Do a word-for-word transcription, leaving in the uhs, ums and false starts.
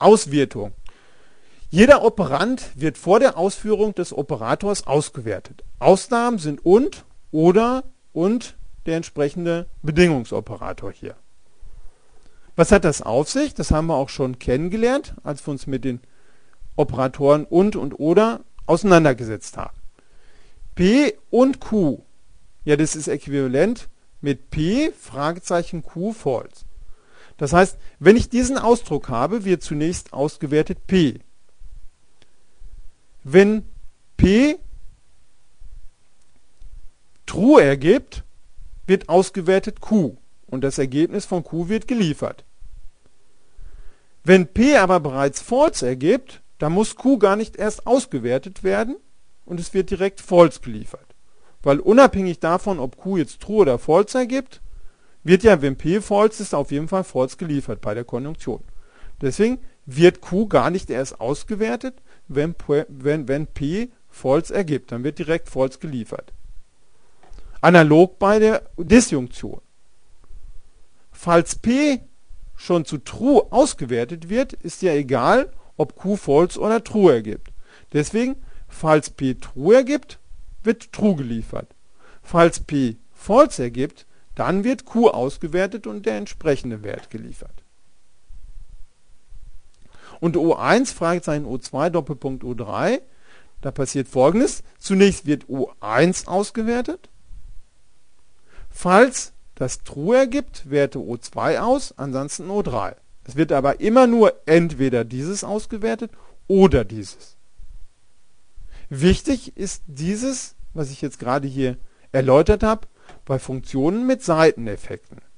Auswertung. Jeder Operand wird vor der Ausführung des Operators ausgewertet. Ausnahmen sind und, oder und der entsprechende Bedingungsoperator hier. Was hat das auf sich? Das haben wir auch schon kennengelernt, als wir uns mit den Operatoren und und oder auseinandergesetzt haben. P und Q, ja, das ist äquivalent mit P, Fragezeichen Q, false. Das heißt, wenn ich diesen Ausdruck habe, wird zunächst ausgewertet P. Wenn P true ergibt, wird ausgewertet Q und das Ergebnis von Q wird geliefert. Wenn P aber bereits false ergibt, dann muss Q gar nicht erst ausgewertet werden und es wird direkt false geliefert. Weil unabhängig davon, ob Q jetzt true oder false ergibt, wird ja, wenn P false ist, auf jeden Fall false geliefert bei der Konjunktion. Deswegen wird Q gar nicht erst ausgewertet, wenn, wenn, wenn P false ergibt. Dann wird direkt false geliefert. Analog bei der Disjunktion. Falls P schon zu true ausgewertet wird, ist ja egal, ob Q false oder true ergibt. Deswegen, falls P true ergibt, wird true geliefert. Falls P false ergibt, dann wird Q ausgewertet und der entsprechende Wert geliefert. Und O eins, Fragezeichen O zwei, Doppelpunkt O drei, da passiert Folgendes. Zunächst wird O eins ausgewertet. Falls das true ergibt, werte O zwei aus, ansonsten O drei. Es wird aber immer nur entweder dieses ausgewertet oder dieses. Wichtig ist dieses, was ich jetzt gerade hier erläutert habe, bei Funktionen mit Seiteneffekten.